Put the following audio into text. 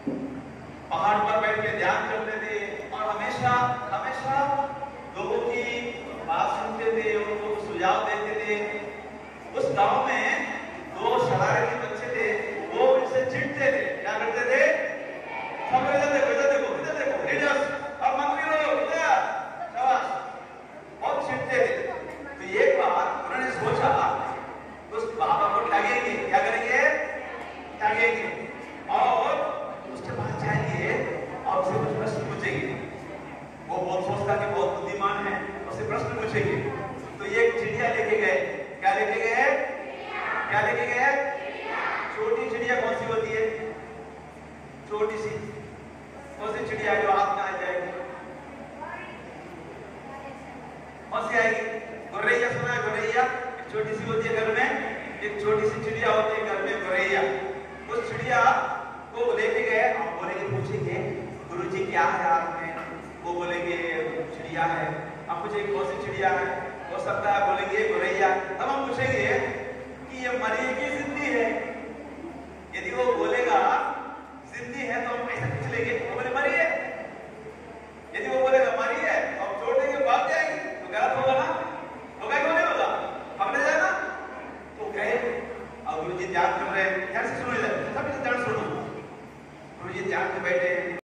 पहाड़ पर बैठ के ध्यान करते थे और हमेशा हमेशा लोगों की बात सुनते थे, उनको सुझाव देते थे। उस गांव में दो शरारती बच्चे थे, वो इनसे चिढ़ते थे। क्या करते थे? सब इधर देखो, इधर देखो, इधर देखो, लीडर्स और मंत्री लोग इधर, शाबाश, बहुत चिढ़ते थे। तो एक बार उन्होंने सोचा उस बाबा को ठगेंगे। क्या करेंगे? ठगेंगे और उसके पास जाएंगे और उससे कुछ प्रश्न पूछेंगे। वो बहुत सोचता कि बहुत बुद्धिमान है, उससे प्रश्न पूछेंगे। तो ये चिड़िया लेके गए। क्या लेके गए? क्या लेके गए? छोटी चिड़िया कौन सी होती है? छोटी सी कौन सी चिड़िया जो हाथ में आ जाएगी? कौन सी आएगी? गौरैया। सुना है गौरैया? छोटी सी होती है घर में, एक छोटी सी चिड़िया होती है घर में, गौरैया। उस चिड़िया को लेके गए और बोलेंगे, पूछेंगे गुरुजी क्या है आप में? वो बोलेंगे चिड़िया है। हम पूछेंगे कौन सी चिड़िया है? हो सकता है बोलेंगे गौरैया। तब हम पूछेंगे कि ये मरी की जिंदी है। यदि वो बोलेगा